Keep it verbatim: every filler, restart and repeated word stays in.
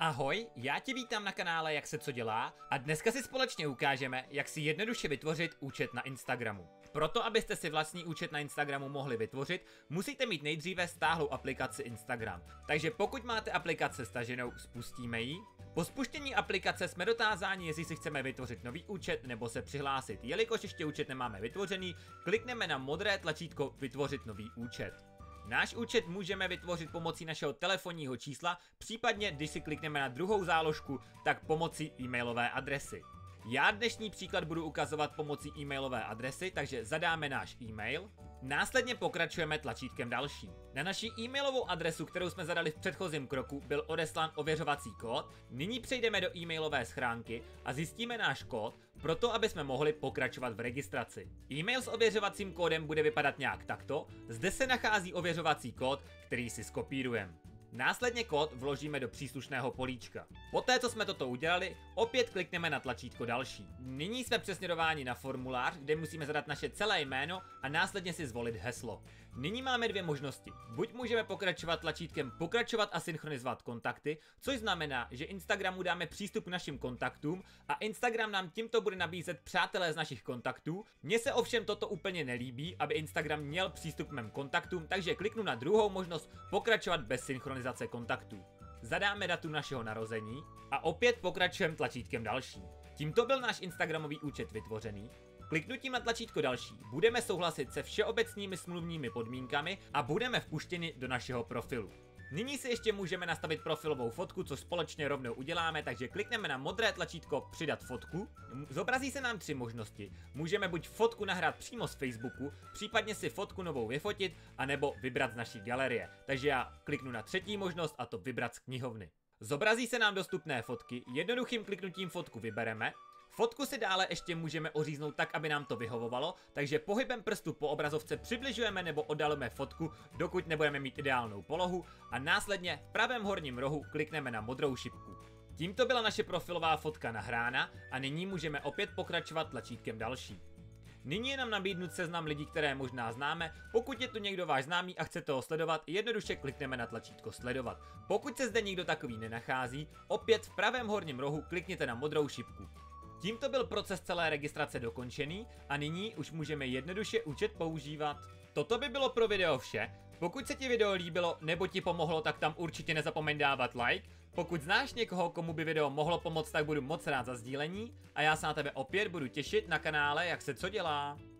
Ahoj, já tě vítám na kanále Jak se co dělá a dneska si společně ukážeme, jak si jednoduše vytvořit účet na Instagramu. Proto, abyste si vlastní účet na Instagramu mohli vytvořit, musíte mít nejdříve stáhlou aplikaci Instagram. Takže pokud máte aplikaci staženou, spustíme ji. Po spuštění aplikace jsme dotázáni, jestli si chceme vytvořit nový účet nebo se přihlásit. Jelikož ještě účet nemáme vytvořený, klikneme na modré tlačítko Vytvořit nový účet. Náš účet můžeme vytvořit pomocí našeho telefonního čísla, případně když si klikneme na druhou záložku, tak pomocí e-mailové adresy. Já dnešní příklad budu ukazovat pomocí e-mailové adresy, takže zadáme náš e-mail. Následně pokračujeme tlačítkem další. Na naši e-mailovou adresu, kterou jsme zadali v předchozím kroku, byl odeslán ověřovací kód. Nyní přejdeme do e-mailové schránky a zjistíme náš kód, proto aby jsme mohli pokračovat v registraci. E-mail s ověřovacím kódem bude vypadat nějak takto. Zde se nachází ověřovací kód, který si skopírujeme. Následně kód vložíme do příslušného políčka. Poté, co jsme toto udělali, opět klikneme na tlačítko další. Nyní jsme přesměrováni na formulář, kde musíme zadat naše celé jméno a následně si zvolit heslo. Nyní máme dvě možnosti. Buď můžeme pokračovat tlačítkem pokračovat a synchronizovat kontakty, což znamená, že Instagramu dáme přístup k našim kontaktům a Instagram nám tímto bude nabízet přátelé z našich kontaktů. Mně se ovšem toto úplně nelíbí, aby Instagram měl přístup k mým kontaktům, takže kliknu na druhou možnost pokračovat bez synchronizace kontaktů. Zadáme datum našeho narození a opět pokračujeme tlačítkem další. Tímto byl náš Instagramový účet vytvořený. Kliknutím na tlačítko další budeme souhlasit se všeobecnými smluvními podmínkami a budeme vpuštěni do našeho profilu. Nyní si ještě můžeme nastavit profilovou fotku, což společně rovnou uděláme, takže klikneme na modré tlačítko Přidat fotku. Zobrazí se nám tři možnosti. Můžeme buď fotku nahrát přímo z Facebooku, případně si fotku novou vyfotit, anebo vybrat z naší galerie. Takže já kliknu na třetí možnost a to vybrat z knihovny. Zobrazí se nám dostupné fotky, jednoduchým kliknutím fotku vybereme. Fotku si dále ještě můžeme oříznout tak, aby nám to vyhovovalo, takže pohybem prstu po obrazovce přibližujeme nebo oddalujeme fotku, dokud nebudeme mít ideálnou polohu a následně v pravém horním rohu klikneme na modrou šipku. Tímto byla naše profilová fotka nahrána a nyní můžeme opět pokračovat tlačítkem další. Nyní je nám nabídnut seznam lidí, které možná známe. Pokud je tu někdo váš známý a chcete ho sledovat, jednoduše klikneme na tlačítko Sledovat. Pokud se zde nikdo takový nenachází, opět v pravém horním rohu klikněte na modrou šipku. Tímto byl proces celé registrace dokončený a nyní už můžeme jednoduše účet používat. Toto by bylo pro video vše. Pokud se ti video líbilo nebo ti pomohlo, tak tam určitě nezapomeň dávat like. Pokud znáš někoho, komu by video mohlo pomoct, tak budu moc rád za sdílení a já se na tebe opět budu těšit na kanále Jak se co dělá.